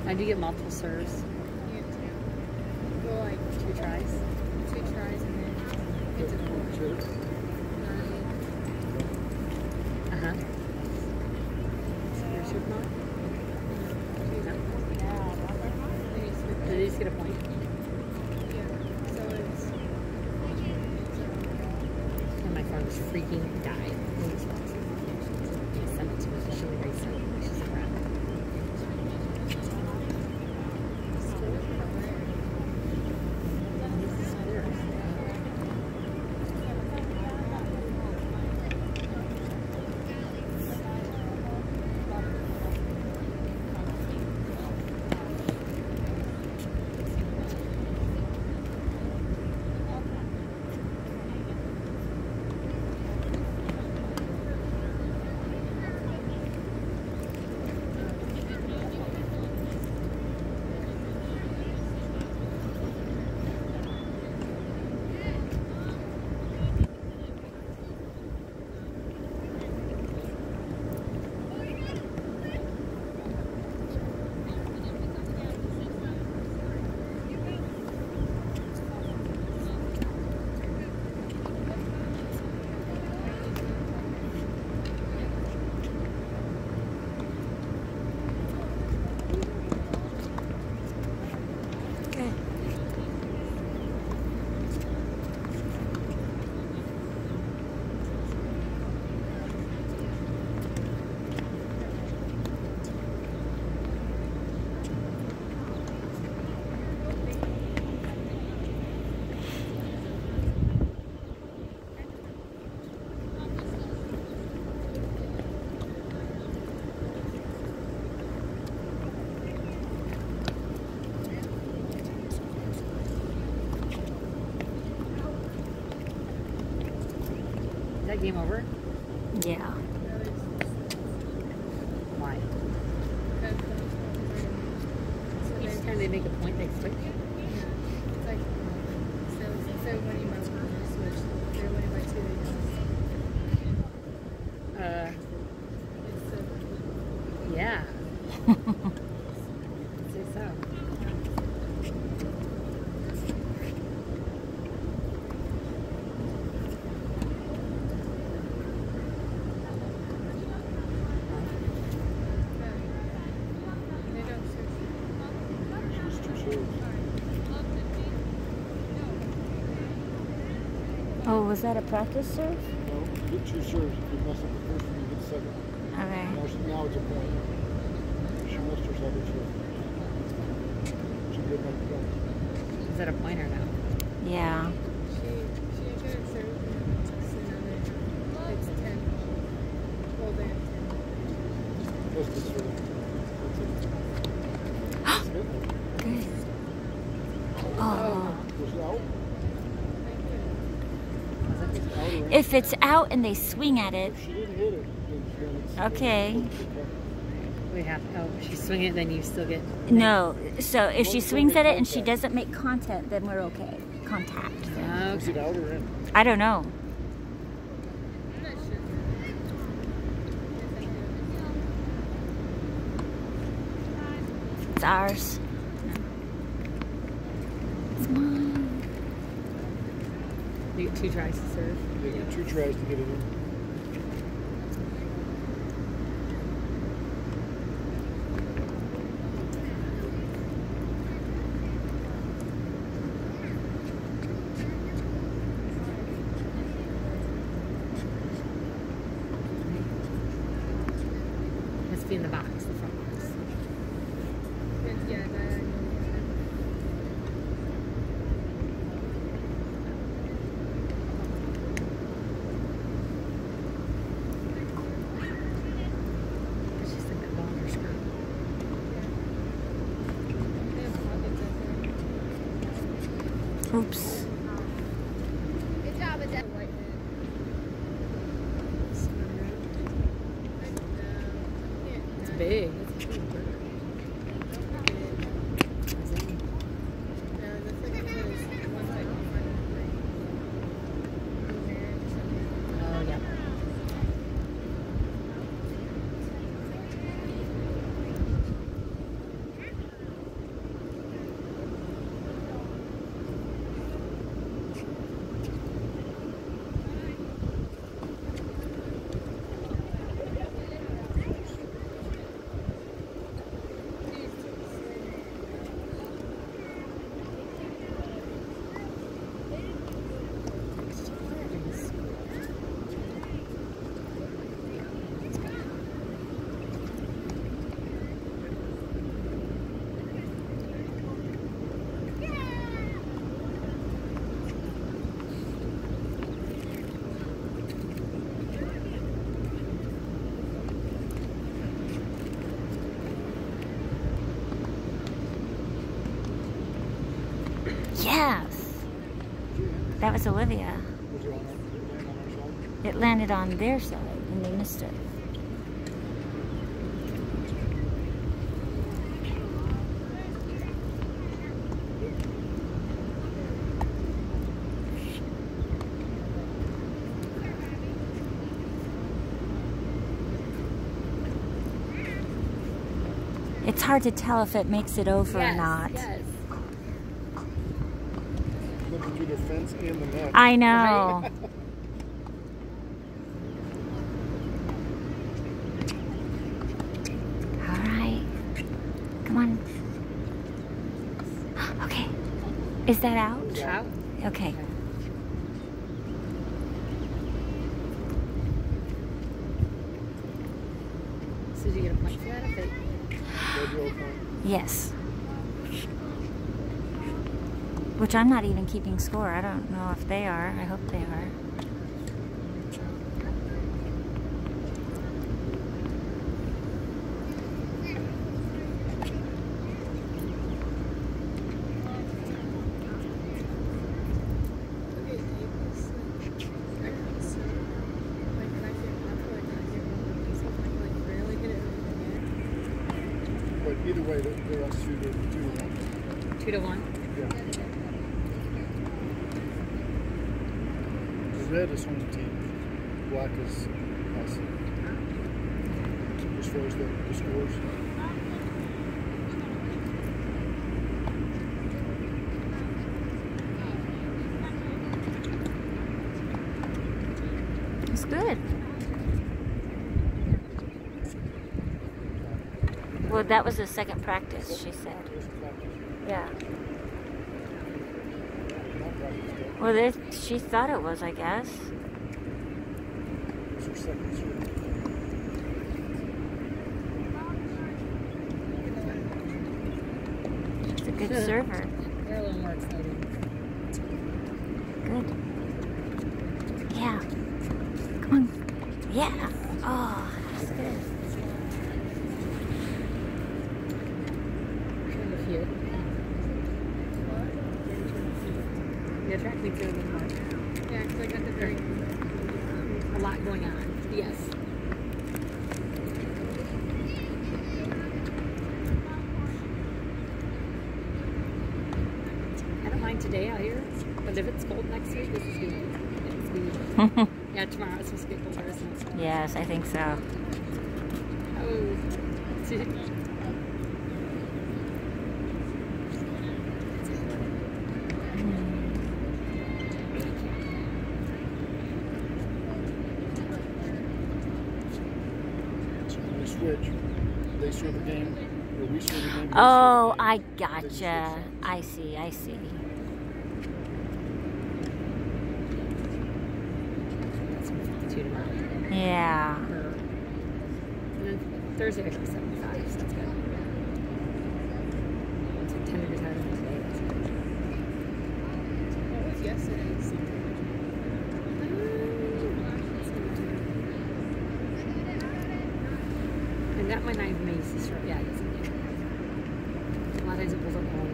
I do get multiple serves. You get 2. Well, like 2 tries. 2 tries and then it's a 4. Uh-huh. Here's your point. Did they just get a point? Yeah. So it's... And my phone is freaking died. Send it to me. She'll erase it. She's a brat. Is that game over? Yeah. Why? Each time they make a point, they switch. Yeah. It's like, so instead of winning by 1, they switch. They're winning by 2, they don't. Yeah. I'd say so. Oh, was that a practice serve? No, you get 2 serves. If you mess up the first one, you get the second. Okay. Now it's a point. She missed her second serve. She did make the point. Is that a pointer now? Yeah. She couldn't serve me. So now it's 10. Well, they have 10. That's the serve. That's it. Good. Oh. Was it out? If it's out and they swing at it. If she didn't hit it, then it's... Okay. We have. Oh, she swing it, then you still get. No. So if she swings at it and she doesn't make contact, then we're okay. Contact. Is it out or in? I don't know. I'm not sure. It's ours. It's mine. You get 2 tries to serve. They get 2 tries to get it in. Must be in the box, the front box. Yeah, that I know. She's like that ball in her skirt. They have pockets up there. Oops. Good job, it's that white It's big. It's a big bird. Oh, yeah. Yes. That was Olivia. Was it on our side? It landed on their side and they missed it. It's hard to tell if it makes it over or not. Yes. Looking through the fence and the net. I know. Right. All right. Come on. Okay. Is that out? Out. Okay. So did you get a point for that? If it, Yes. Which I'm not even keeping score. I don't know if they are. I hope they are. But either way, they're up 2-1. 2-1. Yeah. The red is home team. Black is us. As far as the scores. It's good. Well, that was the second practice, she said. Yeah. Well, she thought it was, I guess. It's her second serve. She's a good server. They're a little more excited. Good. Yeah. Come on. Yeah. Oh, that's good. The track meets are a little more. Yeah, because I got the very. A lot going on. Yes. I don't mind today out here, but if it's cold next week, this is good. It's good. Yeah, tomorrow it's supposed to get colder, isn't it? Yes, I think so. Oh. Switch. They serve a game, or we serve a game. Oh, I gotcha. I see, I see. Yeah. And then Thursday actually 75, so that's good. It's like 10 degrees higher than today. That's good. What was yesterday's? And that might not even make sense. Yeah, I guess it did. A lot of times it pulls up all